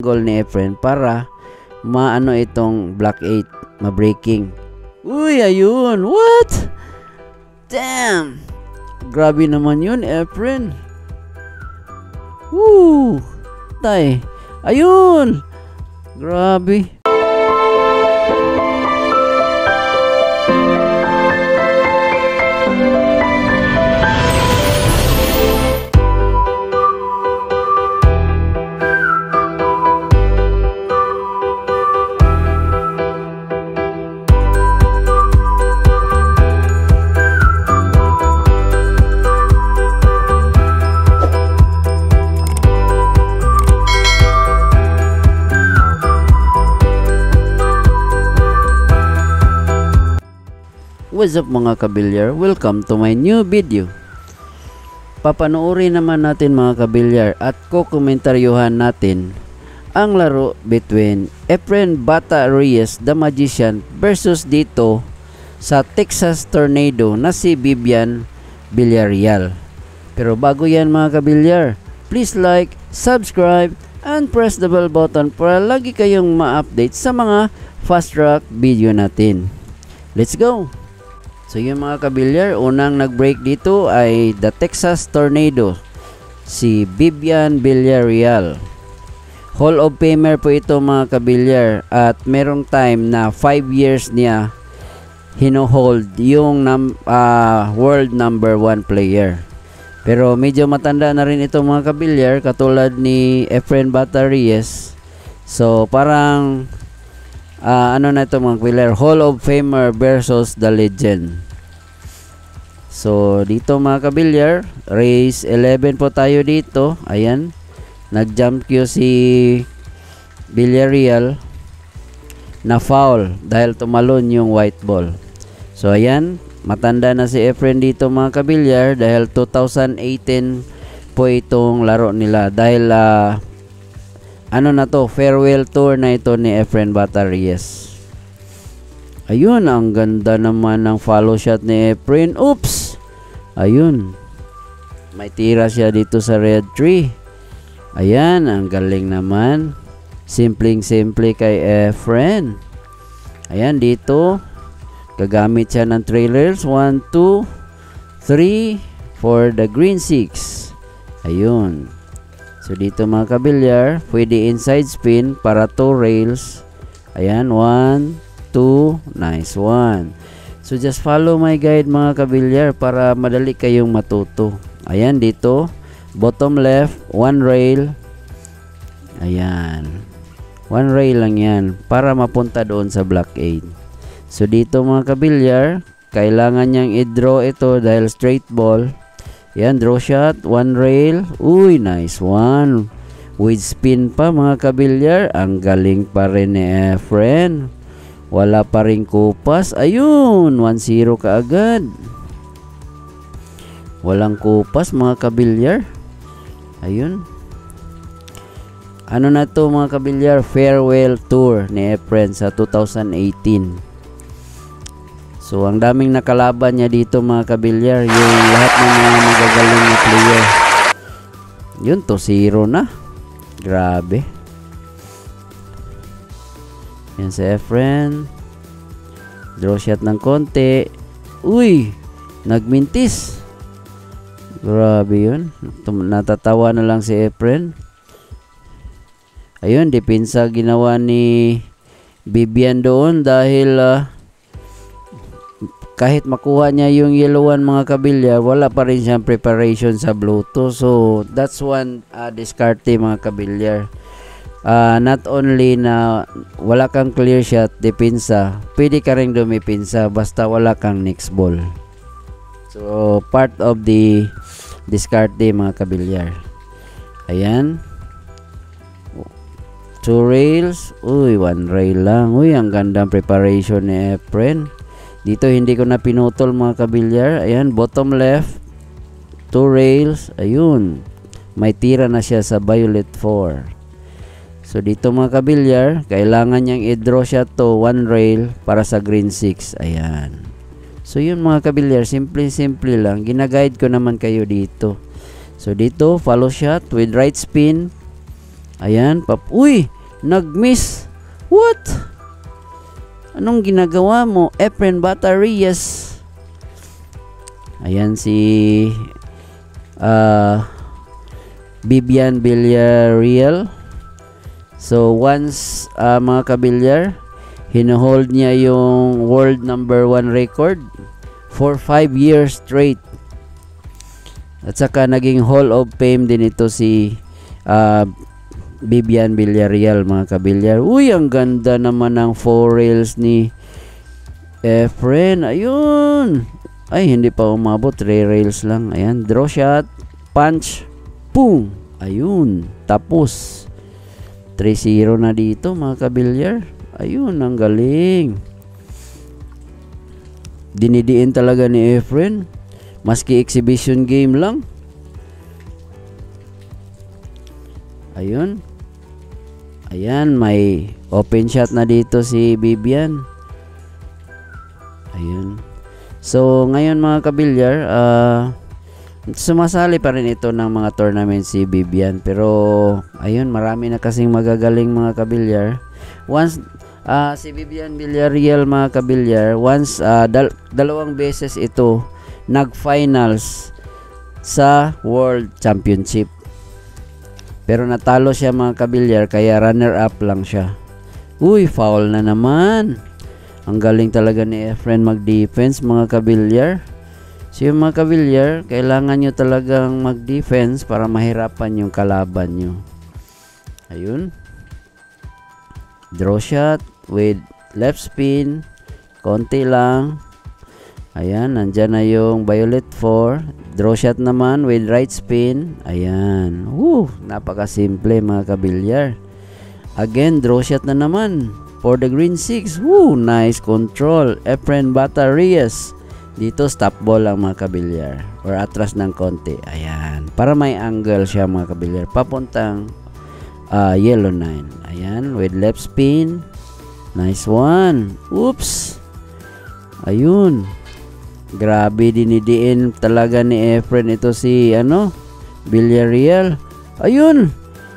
goal ni Efren para maano itong black 8, ma-breaking. Uy, ayun. What? Damn. Grabe naman yun, Efren. Woo. Tay. Ayun. Grabe. What's up mga kabilyar? Welcome to my new video. Papanoorin naman natin mga kabilyar at kukomentaryuhan natin ang laro between Efren Bata Reyes the Magician versus dito sa Texas Tornado na si Vivian Villarreal. Pero bago yan mga kabilyar, please like, subscribe, and press the bell button para lagi kayong ma-update sa mga fast track video natin. Let's go! So yung mga kabilyar, unang nag-break dito ay the Texas Tornado, si Vivian Villarreal. Hall of Famer po ito mga kabilyar at merong time na 5 years niya hino-hold yung world number 1 player. Pero medyo matanda na rin ito mga kabilyar katulad ni Efren Bata Reyes. So parang ano na ito mga kabilyar, Hall of Famer versus the Legend. So dito mga kabilyar, race 11 po tayo dito. Ayan, nag-jump cue si Villarreal na foul dahil tumalon yung white ball. So ayan, matanda na si Efren dito mga kabilyar dahil 2018 po itong laro nila. Dahil ano na to, farewell tour na ito ni Efren Bata Reyes. Ayun, ang ganda naman ng follow shot ni Efren. Oops! Ayun. May tira siya dito sa red tree. Ayan, ang galing naman. Simpleng-simple kay Efren. Ayan, dito. Gagamit siya ng trailers. 1, 2, 3 for the green 6. Ayun. So dito mga kabilyar, pwede inside spin para 2 rails. Ayan, 1, 2, nice one. So just follow my guide mga kabilyar para madali kayong matuto. Ayan dito, bottom left, 1 rail. Ayan. 1 rail lang yan para mapunta doon sa block 8. So dito mga kabilyar, kailangan niyang i-draw ito dahil straight ball. Ayan, draw shot, 1 rail. Uy, nice one. With spin pa mga kabilyar, ang galing pa rin ni Efren. Wala pa rin kupas. Ayun, 1-0 kaagad. Walang kupas mga kabilyar. Ayun. Ano na to mga kabilyar? Farewell tour ni Efren sa 2018. So ang daming nakalaban niya dito mga kabilyar. Yung lahat ng mga magagaling na player. Yun to, 0 na. Grabe. Yan si Efren. Draw shot ng konti. Uy, nagmintis. Grabe yun. Natatawa na lang si Efren. Ayun, depensa ginawa ni Vivian doon dahil kahit makuha niya yung yellow one mga kabilyar, wala pa rin siyang preparation sa Bluetooth. So that's one discard mga kabilyar. Not only na wala kang clear shot, depensa, pwede ka rin dumipinsa basta wala kang next ball. So part of the discard mga kabilyar. Ayan, 2 rails. Uy, 1 rail lang. Uy, ang gandang preparation ni Efren. Dito hindi ko na pinutol mga kabilyar. Ayan, bottom left, 2 rails. Ayun, may tira na siya sa violet 4. So dito mga kabilyar, kailangan niyang i-draw siya to 1 rail para sa green 6. Ayan. So yun mga kabilyar, simple lang. Ginaguide ko naman kayo dito. So dito, follow shot with right spin. Ayan, uy, nag-miss. What? Anong ginagawa mo? Efren Batarrias. Ayan si Bibian Villarreal. So once mga kabilyar, hinohold niya yung world number 1 record for 5 years straight. At saka naging Hall of Fame din ito si Bibian Villarreal, mga kabilyar. Uy, ang ganda naman ng 4 rails ni Efren. Ayun. Ay, hindi pa umabot. 3 rails lang. Ayan, draw shot, punch, boom. Ayun, tapos 3-0 na dito, mga kabilyar. Ayun, ang galing. Dinidiin talaga ni Efren. Maski exhibition game lang. Ayun. Ayan, may open shot na dito si Bibian. Ayun. So, ngayon mga kabilyar, sumasali pa rin ito ng mga tournament si Bibian. Pero, ayun, marami na kasing magagaling mga kabilyar. Once, si Bibian Villarreal, mga kabilyar, once, dalawang beses ito nag-finals sa World Championship. Pero natalo siya, mga kabilyar, kaya runner-up lang siya. Uy, foul na naman. Ang galing talaga ni Efren mag-defense, mga kabilyar. So yung mga kabilyar, kailangan nyo talagang mag-defense para mahirapan yung kalaban nyo. Ayun. Draw shot with left spin. Konti lang. Ayan, nandyan na yung violet 4. Draw shot naman with right spin. Ayan. Woo, napakasimple, mga kabilyar. Again, draw shot na naman for the green 6. Woo, nice control. Efren Batarrias. Dito stop ball ang mga kabilyar, or atras ng konti. Ayan, para may angle siya, mga kabilyar, papuntang yellow 9. Ayan, with left spin. Nice one. Oops. Ayun. Grabe, dinidiin talaga ni Efren ito si Villarreal. Ayun.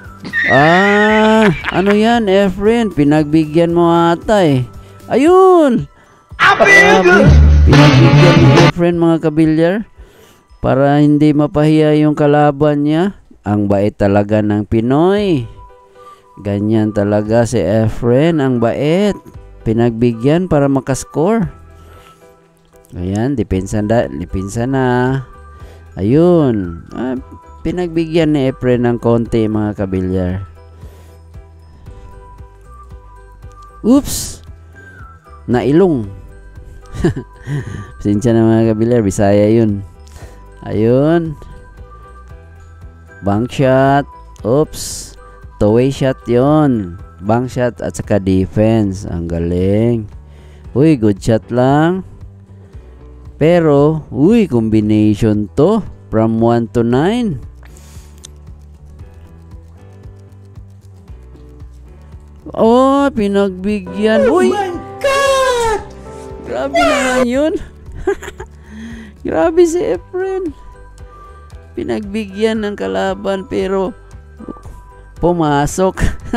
Ano yan, Efren? Pinagbigyan mo ata eh. Ayun. Grabe. Pinagbigyan ni Efren, mga kabilyar, para hindi mapahiya yung kalaban niya. Ang bait talaga ng Pinoy. Ganyan talaga si Efren, ang bait. Pinagbigyan para makascore. Ayan, depensa na. Ayun. Pinagbigyan ni Efren ng konti, mga kabilyar. Oops. Nailong. Pasensya na, mga kabilyar, Bisaya yun. Ayun. Bank shot. Oops. Two-way shot yun. Bank shot at saka defense. Ang galing. Uy, good shot lang. Pero, uy, combination to. From 1 to 9. Oh, pinagbigyan. Uy! God! Grabe naman yun. Grabe si Efren. Pinagbigyan ng kalaban pero pumasok.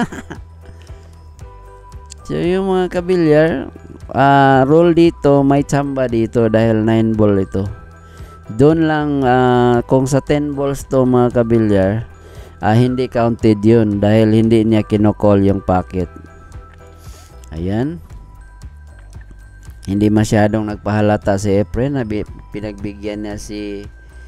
So yung mga kabilyar, rule dito, may tsamba dito dahil 9 ball ito. Doon lang, kung sa 10 balls to, mga kabilyar, hindi counted yun dahil hindi niya kinokall yung pocket. Ayan. Hindi masyadong nagpahalata si Efren na pinagbigyan niya si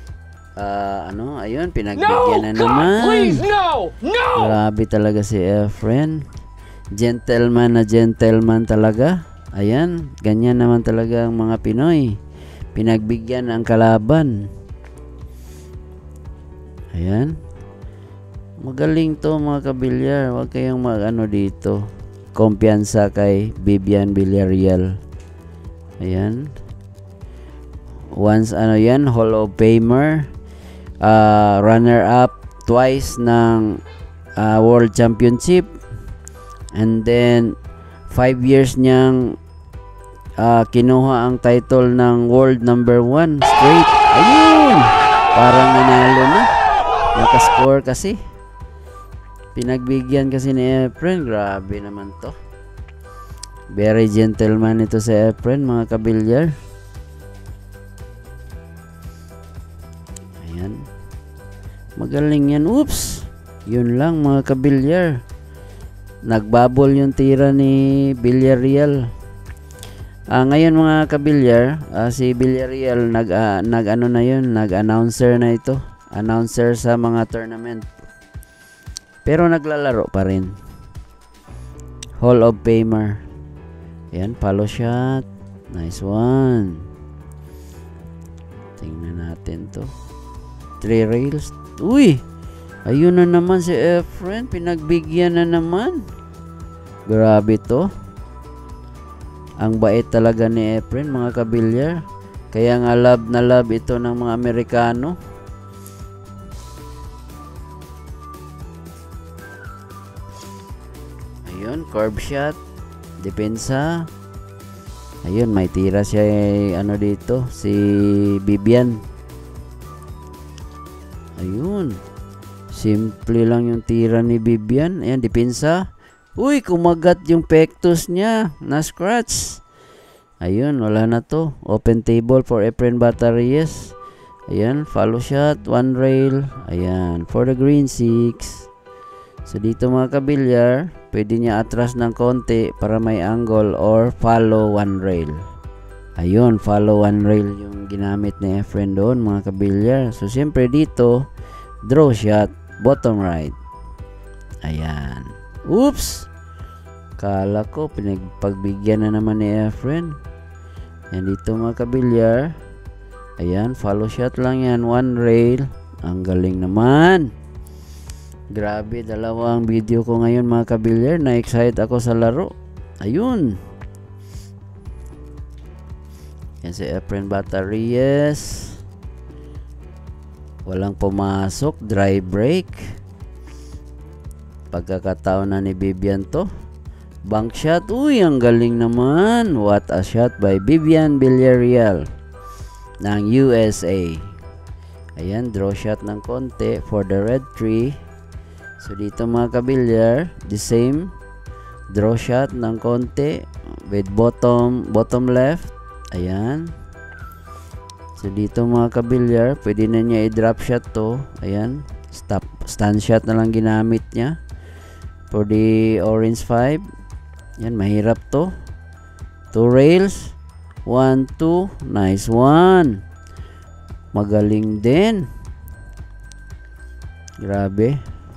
ayun, pinagbigyan na naman. Please, no! Grabe talaga si Efren. Gentleman na gentleman talaga. Ayan, ganyan naman talaga ang mga Pinoy. Pinagbigyan ang kalaban. Ayan. Magaling to, mga kabilyar. Huwag kayong dito. Kumpiyansa kay Bibian Villarreal. Ayan. Once yan, Hall of Famer. Runner up twice ng World Championship. And then 5 years niyang kinuha ang title ng world number 1 straight. Ayun! Parang nanalo na. Nakascore kasi. Pinagbigyan kasi ni Efren. Grabe naman to. Very gentleman ito si Efren, mga kabilyar. Ayan. Magaling yan. Oops. Yun lang, mga kabilyar. Nagbabol yung tira ni Villarreal. Ngayon mga kabilyar, si Villarreal nag-ano na yun, nag-announcer na ito. Announcer sa mga tournament. Pero naglalaro pa rin. Hall of Famer. Ayan, follow shot. Nice one. Tingnan natin to. 3 rails. Uy! Ayun na naman si Efren. Pinagbigyan na naman. Grabe to. Ang bait talaga ni Efren, mga kabilyar. Kaya nga love na love ito ng mga Amerikano. Ayun, curve shot. Depensa. Ayun, may tira siya ano dito, si Bibian. Ayun. Simple lang yung tira ni Bibian. Ayan, depensa. Uy, kumagat yung pectus niya. Na-scratch. Ayun, wala na to. Open table for Efren Batarriez. Ayan, follow shot. 1 rail. Ayan, for the green 6. So, dito mga kabilyar, pwede niya atras ng konti para may angle or follow 1 rail. Ayun, follow 1 rail yung ginamit ni Efren doon, mga kabilyar. So, siyempre dito, draw shot. Bottom right. Ayan. Oops! Kala ko pinagpagbigyan na naman ni Efren. Yan dito mga kabilyar. Ayan, follow shot lang yan. 1 rail. Ang galing naman. Grabe, dalawang video ko ngayon mga kabilyar. Na-excite ako sa laro. Ayun. Yan si Efren Batarriez. Walang pumasok, dry break. Pagkakataon na ni Bibian to. Bank shot, uy, ang galing naman. What a shot by Bibian Villarreal ng USA. Ayan, draw shot ng konti for the red 3. So dito mga kabilyar, the same. Draw shot ng konti with bottom left. Ayan. So dito mga kabilyar, pwede na niya i-drop shot to. Ayan, stand shot na lang ginamit niya for the orange 5. Yan, mahirap to. 2 rails. 1, 2. Nice one. Magaling din. Grabe.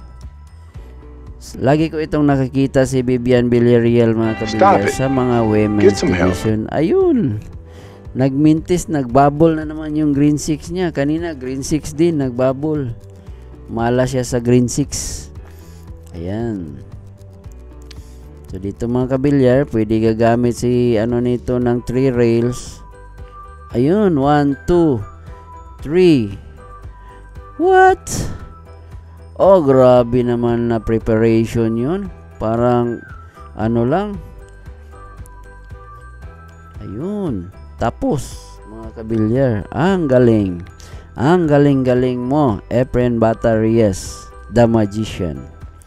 Lagi ko itong nakikita si Bibian Villarreal mga kabilyar sa mga women's division. Ayun. Nagmintis, nagbubble na naman yung green 6 niya. Kanina, green 6 din, nagbubble. Mala siya sa green 6. Ayan. So, dito mga kabilyar, pwede gagamit si ano nito ng 3 rails. Ayun, 1, 2, 3. What? Oh, grabe naman na preparation yun. Parang, ano lang. Ayun. Tapos, mga kabilyar, ang galing. Ang galing-galing mo, Efren Batarriez, the magician.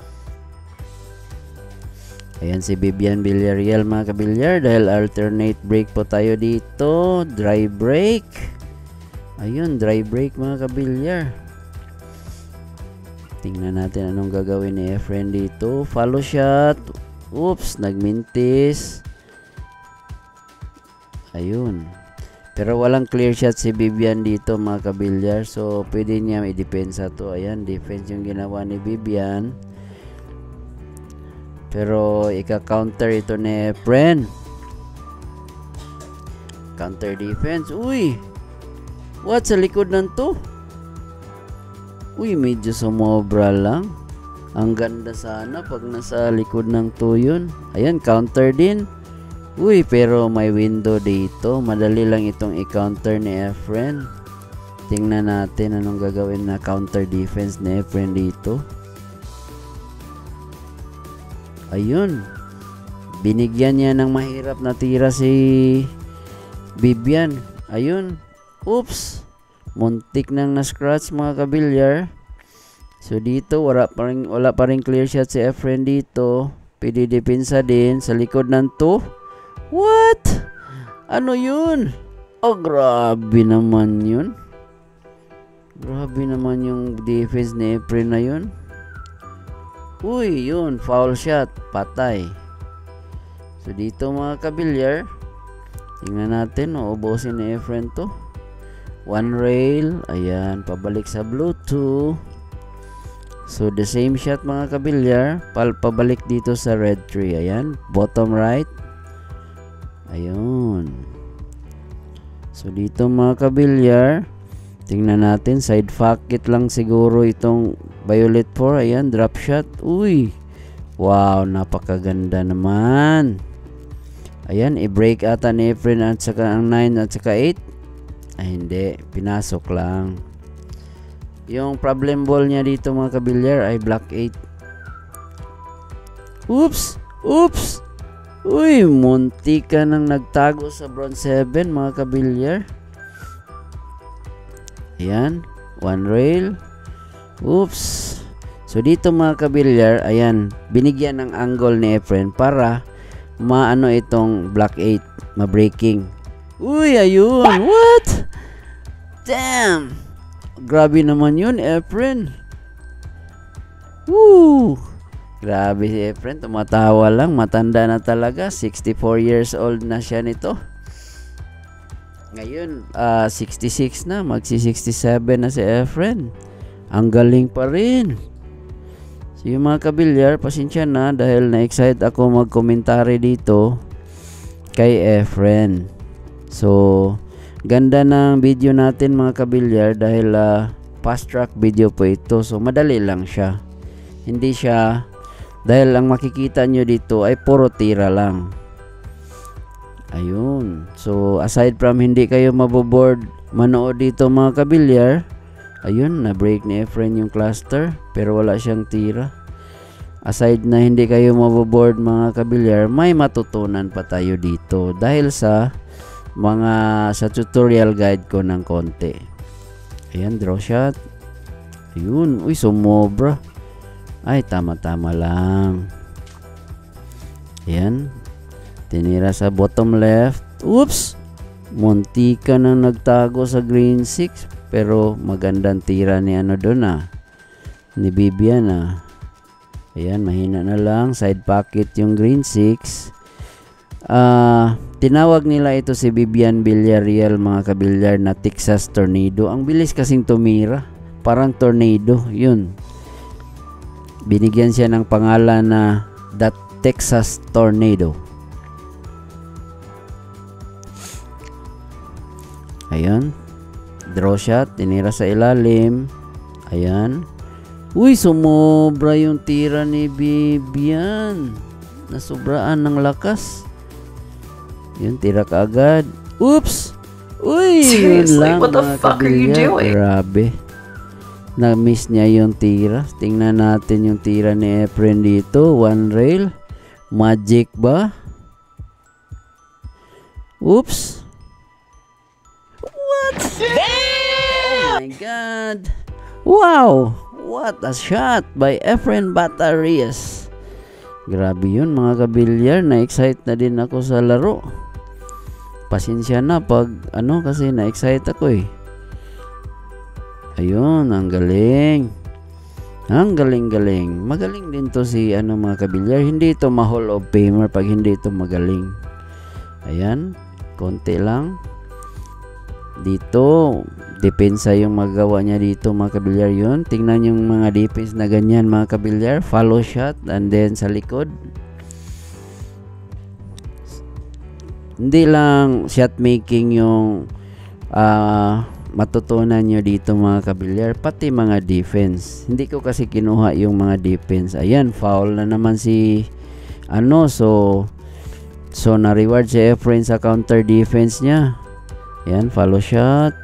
Ayan si Bibian Villarreal mga kabilyar, dahil alternate break po tayo dito. Dry break. Ayun, dry break mga kabilyar. Tingnan natin anong gagawin ni Efren dito. Follow shot. Oops, nagmintis. Ayun. Pero walang clear shot si Bibian dito mga kabilyar. So, pwede niya i-depensa to. Ayan, defense yung ginawa ni Bibian. Pero, ika-counter ito ni Efren. Counter defense. Uy! What? Sa likod ng to? Uy, medyo sumobra lang. Ang ganda sana pag nasa likod ng to yun. Ayan, counter din. Uy, pero may window dito. Madali lang itong i-counter ni Efren. Tingnan natin anong gagawin na counter defense ni Efren dito. Ayun. Binigyan niya ng mahirap na tira si Bibian. Ayun. Oops. Muntik nang na-scratch mga kabilyar. So dito wala pa rin clear shot si Efren dito. Pwede depensa din sa likod ng 2. What? Ano yun? Oh, grabe naman yun. Grabe naman yung defense ni Efren na yun. Uy, yun, foul shot, patay. So dito mga kabilyar, tingnan natin, uubusin ni Efren to. 1 rail, ayan, pabalik sa blue 2. So the same shot mga kabilyar, pabalik dito sa red 3, ayan, bottom right. Ayun. So dito mga kabilyar, tingnan natin, side pocket lang siguro itong violet 4, ayan, drop shot. Uy, wow, napakaganda naman. Ayan, i-break ata ni Efren at saka ang 9 at saka 8. Ay hindi, pinasok lang. Yung problem ball niya dito mga kabilyar ay black 8. Oops! Oops! Uy, munti ka nang nagtago sa bronze 7 mga kabilyar. Ayan, 1 rail. Oops! So dito mga kabilyar, ayan, binigyan ng angle ni Efren para maano itong black 8, ma-breaking. Uy, ayun. What? Damn. Grabe naman yun, Efren. Woo. Grabe si Efren. Tumatawa lang. Matanda na talaga. 64 years old na siya nito. Ngayon, 66 na. Magsi-67 na si Efren. Ang galing pa rin. So yung mga kabilyar, pasensya na dahil na-excite ako mag-komentary dito kay Efren. So, ganda ng video natin mga kabilyar dahil fast track video po ito. So, madali lang siya. Hindi siya, dahil ang makikita nyo dito ay puro tira lang. Ayun. So, aside from hindi kayo maboboard manood dito mga kabilyar, ayun, na-break ni Efren yung cluster pero wala siyang tira. Aside na hindi kayo maboboard mga kabilyar, may matutunan pa tayo dito dahil sa tutorial guide ko ng konti. Ayan, draw shot. Ayun, uy, sumobra. Ay, tama-tama lang. Ayan, tinira sa bottom left. Oops! Munti ka na nagtago sa green 6 pero magandang tira ni ano doon ni Bibian Ayan, mahina na lang. Side pocket yung green 6. Tinawag nila ito si Bibian Villarreal mga kabilyar na Texas Tornado. Ang bilis kasing tumira. Parang tornado. Yun. Binigyan siya ng pangalan na The Texas Tornado. Ayan. Draw shot. Tinira sa ilalim. Ayan. Uy, sumobra yung tira ni Bibian. Nasubraan ng lakas. Yun, tira ka agad. Oops! Uy, Seriously, yun lang, what the fuck are you doing? Grabe. Na-miss niya yung tira. Tingnan natin yung tira ni Efren dito. 1 rail. Magic ba? Oops! What? Oh my God! Wow! What a shot by Efren Batarias. Grabe yun mga kabilyar. Na-excite na din ako sa laro. Pasensya na pag kasi na-excite ako Ayun, ang galing. Ang galing-galing. Magaling din to si mga kabilyar. Hindi ito ma-Hall of Famer pag hindi ito magaling. Ayan, konti lang. Dito, depensa yung magawa niya dito mga kabilyar yun. Tingnan yung mga defense na ganyan mga kabilyar. Follow shot and then sa likod. Hindi lang shot making yung matutunan nyo dito mga kabilyar, pati mga defense. Hindi ko kasi kinuha yung mga defense. Ayan, foul na naman si so na-reward si Efren sa counter defense niya. Ayan, follow shot.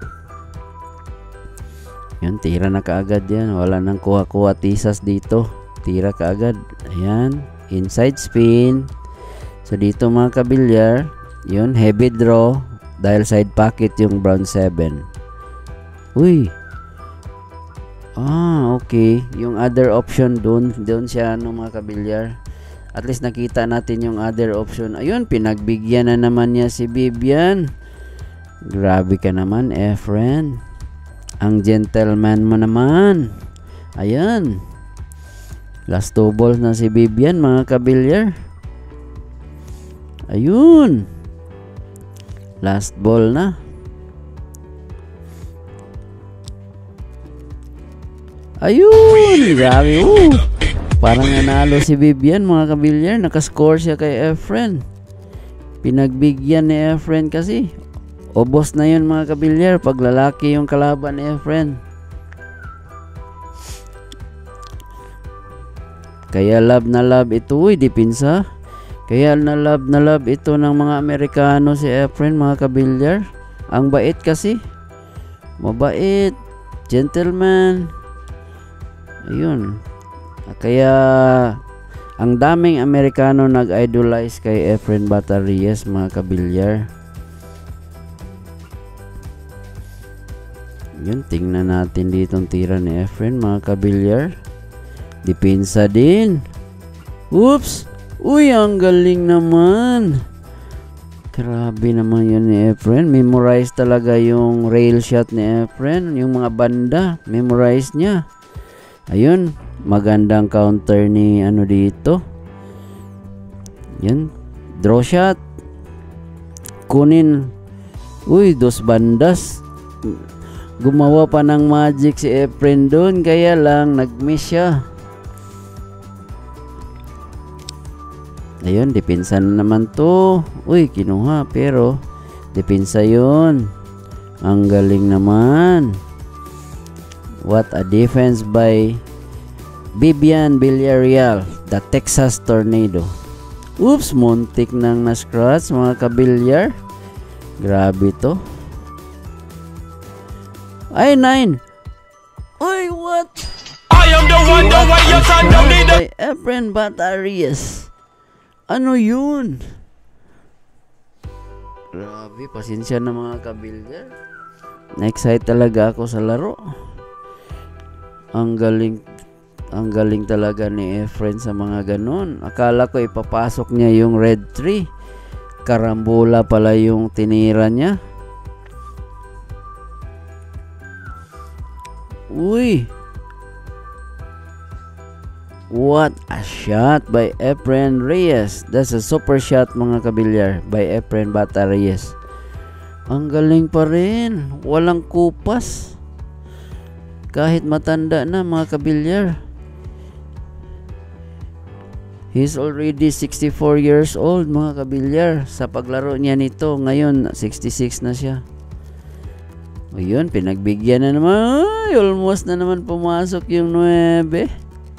Ayan, tira na kaagad yan. Wala nang kuha-kuha tisas dito. Tira kaagad. Ayan, inside spin. So dito mga kabilyar, yun, heavy draw dahil side pocket yung brown 7. Uy, Okay. Yung other option doon siya mga kabilyar. At least nakita natin yung other option. Ayun, pinagbigyan na naman niya si Bibian. Grabe ka naman, Efren. Ang gentleman mo naman. Ayan. Last 2 balls na si Bibian, mga kabilyar. Ayun. Last ball na. Ayun. Grabe. Parang nanalo si Bibian, mga kabilyar. Nakascore siya kay Efren. Pinagbigyan ni Efren kasi. Obos na yun, mga kabilyar. Pag lalaki yung kalaban ni Efren. Kaya love na love ito. Dipinsa. Kaya na love ito ng mga Amerikano si Efren, mga kabilyar. Ang bait kasi. Mabait. Gentleman. Ayun. Kaya ang daming Amerikano nag-idolize kay Efren Bata-Reyes, mga kabilyar. Yun, tingnan natin dito ang tira ni Efren, mga kabilyar. Dipinsa din. Oops! Uy, ang galing naman. Grabe naman yun ni Efren. Memorize talaga yung rail shot ni Efren. Yung mga banda, memorize niya. Ayun, magandang counter ni dito. Yan, draw shot. Kunin. Uy, 2 bandas. Gumawa pa ng magic si Efren doon, kaya lang nag-miss siya. Ayun, depensa na naman to. Uy, kinuha, pero depensa yun. Ang galing naman. What a defense by Bibian Villarreal, the Texas Tornado. Oops, muntik nang na-scratch, mga kabilyar. Grabe to. Ay, 9. Uy, what? I am the one, the way your son don't need By Efren Bata-Reyes. Ano yun? Grabe, pasensya na, mga kabilyar. Na-excite talaga ako sa laro. Ang galing talaga ni Efren sa mga ganun. Akala ko ipapasok niya yung red 3. Karambola pala yung tinira niya. Uy! What a shot by Efren Reyes. That's a super shot, mga kabilyar, by Efren Bata-Reyes. Ang galing pa rin. Walang kupas. Kahit matanda na, mga kabilyar. He's already 64 years old, mga kabilyar. Sa paglaro niya nito, ngayon 66 na siya. Ayun, pinagbigyan na naman. Ay, almost na naman pumasok yung 9.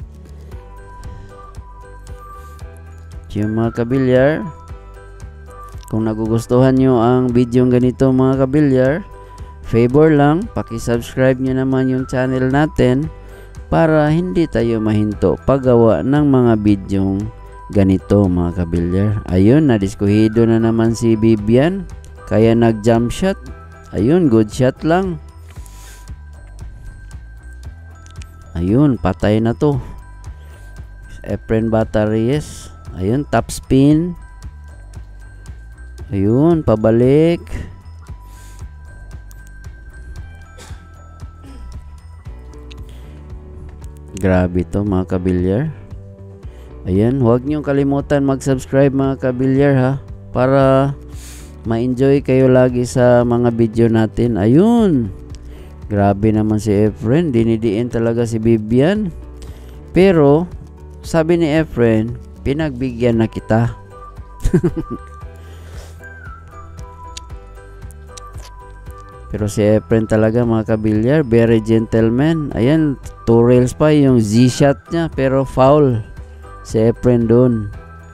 Yung mga kabilyar, kung nagugustuhan nyo ang video ganito, mga kabilyar, favor lang, paki-subscribe nyo naman yung channel natin para hindi tayo mahinto paggawa ng mga bidyong ganito, mga kabilyar. Ayun, nadiskuhido na naman si Bibian, kaya nag-jump shot. Ayun, good shot lang. Ayun, patay na to. Efren Bata-Reyes. Ayun, top spin. Ayun, pabalik. Grabe to, mga kabilyar. Ayan, huwag niyong kalimutan mag-subscribe, mga kabilyar, ha, para ma-enjoy kayo lagi sa mga video natin. Ayun, grabe naman si Efren. Dinidiin talaga si Bibian. Pero sabi ni Efren, pinagbigyan na kita. Pero si Efren talaga, mga kabilyar, very gentleman. Ayan, 2 rails pa yung Z-shot niya, pero foul si Efren doon.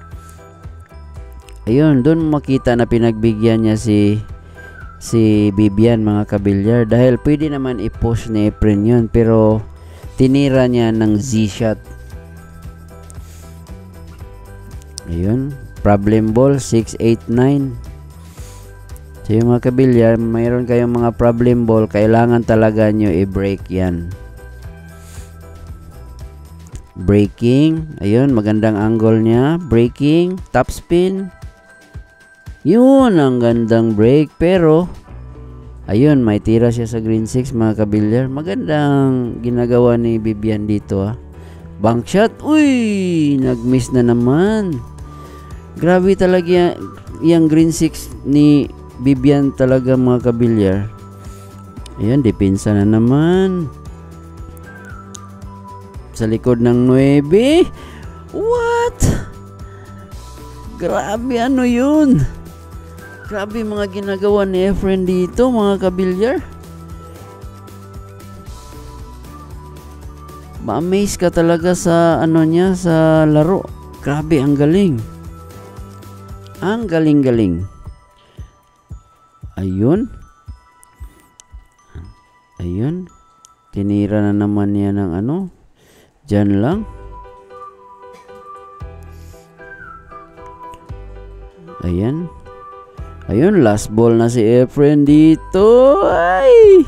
Ayun, doon makita na pinagbigyan niya si Bibian, mga kabilyar, dahil pwede naman i-push ni Efren yun, pero tinira niya ng Z-shot. Ayun, problem ball 6, 8, 9. So yung mga kabilyar, mayroon kayong mga problem ball, kailangan talaga nyo i-break yan. Braking. Ayun, magandang angle niya. Braking, top spin. Yun, ang gandang brake. Pero, ayun, may tira siya sa green 6 mga kabilyar. Magandang ginagawa ni Bibian dito Bank shot. Uy, nag-miss na naman. Grabe talaga yung green 6 ni Bibian talaga mga kabilyar. Ayun, depensa na naman. Sa likod ng 9. What? Grabe, ano yun? Grabe mga ginagawa ni Efren dito mga kabilyar. Ma-amaze ka talaga sa ano niya, sa laro. Grabe, ang galing. Ang galing-galing. Ayun. Ayun. Tinira na naman niya ng ano. Diyan lang. Ayan. Ayun, last ball na si Efren dito. Ay!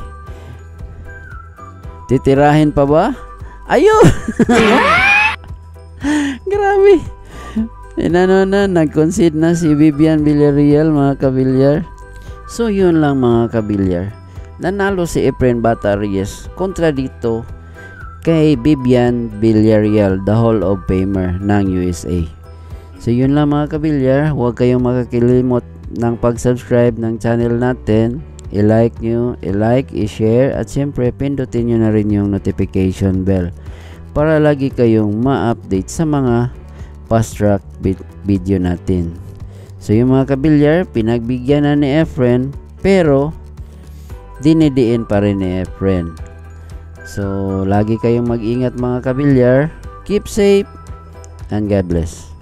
Titirahin pa ba? Ayun! Grabe. Nag-concede na si Bibian Villarreal mga kabilyar. So yun lang mga kabilyar. Nanalo si Efren Bata Reyes kontra dito kay Bibian Villarreal, the Hall of Famer ng USA. So yun lang mga kabilyar. Huwag kayong makakilimot ng pag-subscribe ng channel natin. I-like nyo, i-share, at siyempre pindutin nyo na rin yung notification bell para lagi kayong ma-update sa mga fast track video natin. So yung mga kabilyar, pinagbigyan na ni Efren, pero dinidiin pa rin ni Efren. So lagi kayong mag-ingat mga kabilyar. Keep safe and God bless.